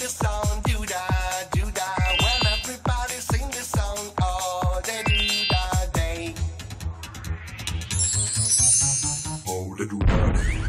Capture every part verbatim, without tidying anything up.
this song, do da, do da. When everybody sing this song, oh, they do da day. Oh, they do da day.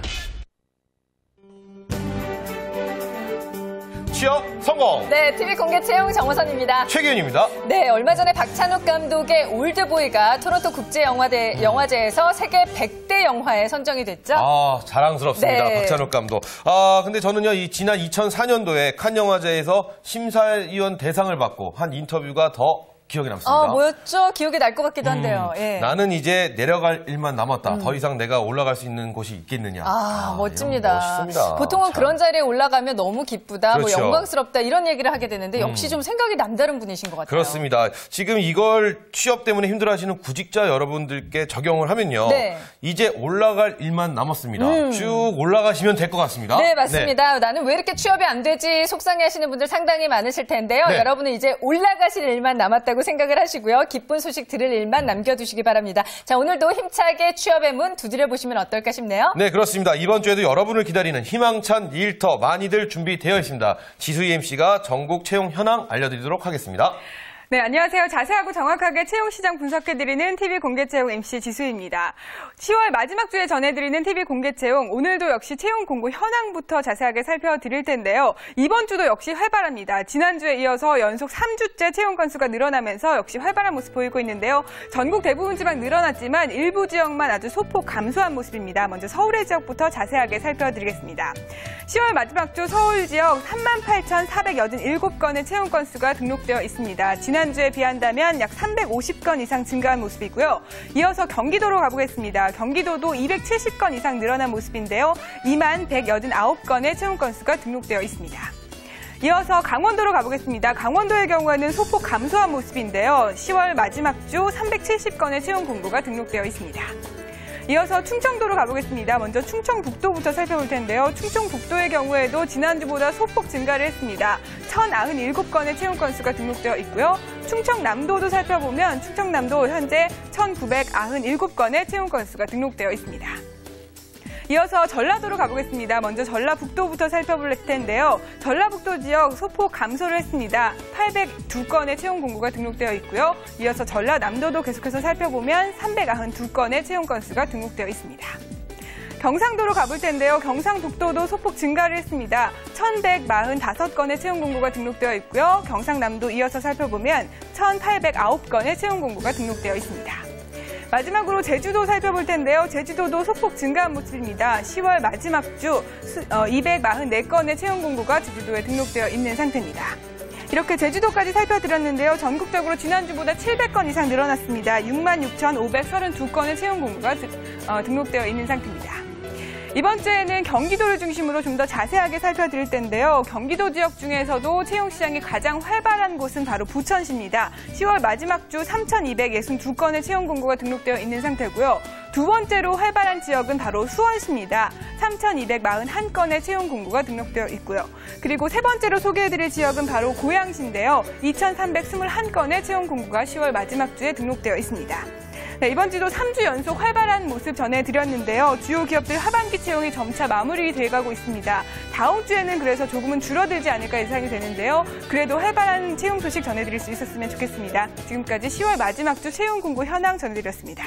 취업 성공! 네, 티비 공개 채용 정호선입니다. 최기훈입니다. 네, 얼마 전에 박찬욱 감독의 올드보이가 토론토 국제영화제, 영화제에서 세계 백 대 영화에 선정이 됐죠. 아, 자랑스럽습니다. 네. 박찬욱 감독. 아, 근데 저는요, 이 지난 이천사 년도에 칸 영화제에서 심사위원 대상을 받고 한 인터뷰가 더 기억에 남습니다. 아, 뭐였죠? 기억이 날 것 같기도 한데요. 음, 예. 나는 이제 내려갈 일만 남았다. 음. 더 이상 내가 올라갈 수 있는 곳이 있겠느냐. 아, 아 멋집니다. 멋있습니다. 보통은 참. 그런 자리에 올라가면 너무 기쁘다, 그렇죠. 뭐 영광스럽다 이런 얘기를 하게 되는데 역시 음. 좀 생각이 남다른 분이신 것 같아요. 그렇습니다. 지금 이걸 취업 때문에 힘들어하시는 구직자 여러분들께 적용을 하면요. 네. 이제 올라갈 일만 남았습니다. 음. 쭉 올라가시면 될 것 같습니다. 네, 맞습니다. 네. 나는 왜 이렇게 취업이 안 되지 속상해하시는 분들 상당히 많으실 텐데요. 네. 여러분은 이제 올라가실 일만 남았다고 생각을 하시고요. 기쁜 소식 들을 일만 남겨두시기 바랍니다. 자, 오늘도 힘차게 취업의 문 두드려보시면 어떨까 싶네요. 네, 그렇습니다. 이번 주에도 여러분을 기다리는 희망찬 일터 많이들 준비되어 있습니다. 지수희 엠씨가 전국 채용 현황 알려드리도록 하겠습니다. 네, 안녕하세요. 자세하고 정확하게 채용 시장 분석해드리는 티비 공개 채용 엠씨 지수입니다. 시월 마지막 주에 전해드리는 티비 공개 채용, 오늘도 역시 채용 공고 현황부터 자세하게 살펴드릴 텐데요. 이번 주도 역시 활발합니다. 지난주에 이어서 연속 삼 주째 채용 건수가 늘어나면서 역시 활발한 모습 보이고 있는데요. 전국 대부분 지방 늘어났지만 일부 지역만 아주 소폭 감소한 모습입니다. 먼저 서울의 지역부터 자세하게 살펴드리겠습니다. 시월 마지막 주 서울 지역 삼만 팔천사백팔십칠 건의 채용 건수가 등록되어 있습니다. 지난주에 비한다면 약 삼백오십 건 이상 증가한 모습이고요. 이어서 경기도로 가보겠습니다. 경기도도 이백칠십 건 이상 늘어난 모습인데요. 이만 백팔십구 건의 채용 건수가 등록되어 있습니다. 이어서 강원도로 가보겠습니다. 강원도의 경우에는 소폭 감소한 모습인데요. 시월 마지막 주 삼백칠십 건의 채용 공고가 등록되어 있습니다. 이어서 충청도로 가보겠습니다. 먼저 충청북도부터 살펴볼 텐데요. 충청북도의 경우에도 지난주보다 소폭 증가를 했습니다. 천구십칠 건의 채용 건수가 등록되어 있고요. 충청남도도 살펴보면 충청남도 현재 천구백구십칠 건의 채용 건수가 등록되어 있습니다. 이어서 전라도로 가보겠습니다. 먼저 전라북도부터 살펴볼 텐데요. 전라북도 지역 소폭 감소를 했습니다. 팔백이 건의 채용 공고가 등록되어 있고요. 이어서 전라남도도 계속해서 살펴보면 삼백구십이 건의 채용 건수가 등록되어 있습니다. 경상도로 가볼 텐데요. 경상북도도 소폭 증가를 했습니다. 천백사십오 건의 채용 공고가 등록되어 있고요. 경상남도 이어서 살펴보면 천팔백구 건의 채용 공고가 등록되어 있습니다. 마지막으로 제주도 살펴볼 텐데요. 제주도도 소폭 증가한 모습입니다. 시월 마지막 주 이백사십사 건의 채용 공고가 제주도에 등록되어 있는 상태입니다. 이렇게 제주도까지 살펴드렸는데요. 전국적으로 지난주보다 칠백 건 이상 늘어났습니다. 육만 육천오백삼십이 건의 채용 공고가 등록되어 있는 상태입니다. 이번 주에는 경기도를 중심으로 좀 더 자세하게 살펴드릴 텐데요. 경기도 지역 중에서도 채용 시장이 가장 활발한 곳은 바로 부천시입니다. 시월 마지막 주 삼천이백육십이 건의 채용 공고가 등록되어 있는 상태고요. 두 번째로 활발한 지역은 바로 수원시입니다. 삼천이백사십일 건의 채용 공고가 등록되어 있고요. 그리고 세 번째로 소개해드릴 지역은 바로 고양시인데요. 이천삼백이십일 건의 채용 공고가 시월 마지막 주에 등록되어 있습니다. 네, 이번 주도 삼 주 연속 활발한 모습 전해드렸는데요. 주요 기업들 하반기 채용이 점차 마무리돼가고 있습니다. 다음 주에는 그래서 조금은 줄어들지 않을까 예상이 되는데요. 그래도 활발한 채용 소식 전해드릴 수 있었으면 좋겠습니다. 지금까지 시월 마지막 주 채용 공고 현황 전해드렸습니다.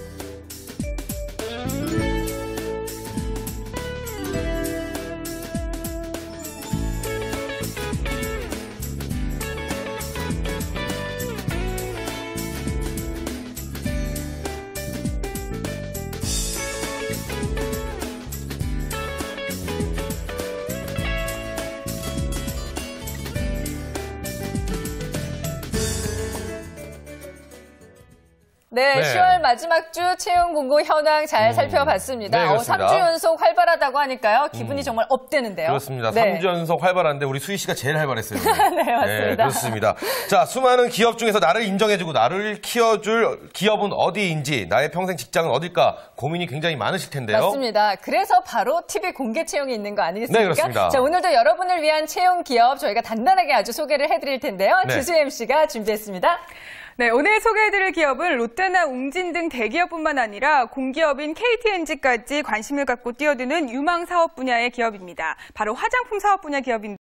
네, 네. 시월 마지막 주 채용 공고 현황 잘 음. 살펴봤습니다. 네, 어, 그렇습니다. 삼 주 연속 활발하다고 하니까요. 기분이 음. 정말 업되는데요. 그렇습니다. 네. 삼 주 연속 활발한데 우리 수희 씨가 제일 활발했어요. 네, 맞습니다. 네, 그렇습니다. 자, 수많은 기업 중에서 나를 인정해주고 나를 키워줄 기업은 어디인지, 나의 평생 직장은 어딜까 고민이 굉장히 많으실 텐데요. 맞습니다. 그래서 바로 티비 공개 채용이 있는 거 아니겠습니까? 네, 그렇습니다. 자, 오늘도 여러분을 위한 채용 기업 저희가 단단하게 아주 소개를 해드릴 텐데요. 네. 지수 엠씨가 준비했습니다. 네, 오늘 소개해드릴 기업은 롯데나 웅진 등 대기업뿐만 아니라 공기업인 케이티엔지까지 관심을 갖고 뛰어드는 유망 사업 분야의 기업입니다. 바로 화장품 사업 분야 기업인데